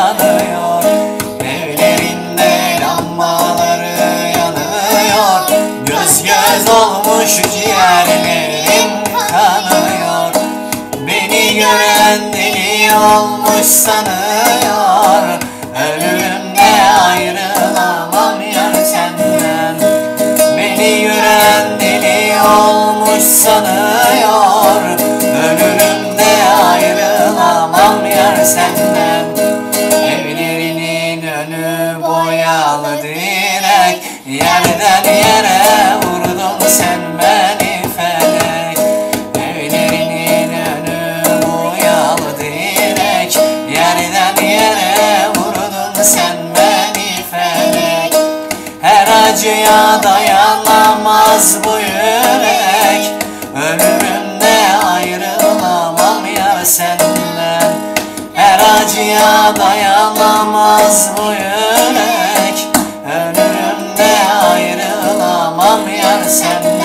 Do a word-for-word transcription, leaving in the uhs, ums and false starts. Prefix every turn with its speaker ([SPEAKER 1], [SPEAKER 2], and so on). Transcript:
[SPEAKER 1] kanıyor. Evlerinde lambaları yanıyor. Göz göz olmuş ciğerlerim kanıyor. Beni gören deli olmuş sanıyor. Ölürümde ayrılamam yar senden. Beni gören deli olmuş sanıyor. Ölürümde ayrılamam yar senden. Evlerinin önü boyalı direk. Yerden yere vurdun sen beni felek. Evlerinin önü boyalı direk. Yerden yere vurdun sen beni felek. Her acıya dayanamaz bu yürek. Ölürümde ayrılamam yar senden. Her acıya dayanamaz bu yürek. Ölürümde ayrılamam yar senden.